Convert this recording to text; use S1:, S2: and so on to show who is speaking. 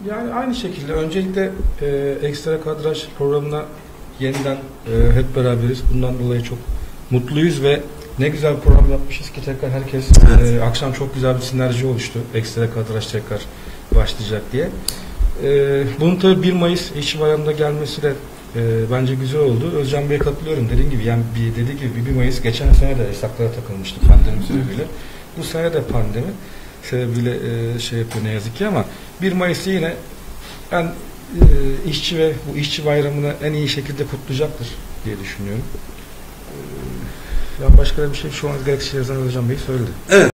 S1: Yani aynı şekilde öncelikle Ekstra Kadraj programına yeniden hep beraberiz. Bundan dolayı çok mutluyuz ve ne güzel bir program yapmışız ki tekrar herkes akşam çok güzel bir sinerji oluştu. Ekstra Kadraj tekrar başlayacak diye. Bunun tabii 1 Mayıs İşçi Bayramı'nda gelmesi de bence güzel oldu. Özcan Bey'e katılıyorum. Dediğim gibi yani dediği gibi 1 Mayıs geçen sene de yasaklara takılmıştı pandemi sebebiyle. Bu sene de pandemi sebebiyle şey yapıyor ne yazık ki ama 1 Mayıs'ı yine ben işçi ve bu işçi bayramını en iyi şekilde kutlayacaktır diye düşünüyorum. Yani başka da bir şey şu an gerekçe yazan Özcan Bey söyledi.
S2: Evet.